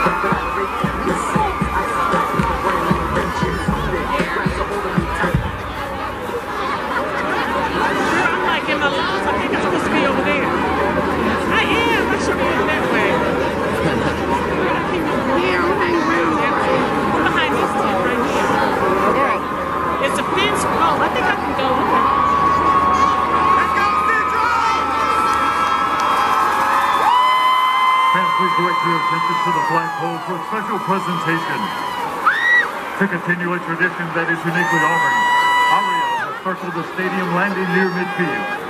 Please direct your attention to the flagpole for a special presentation. To continue a tradition that is uniquely Auburn, Aria has circled the stadium landing near midfield.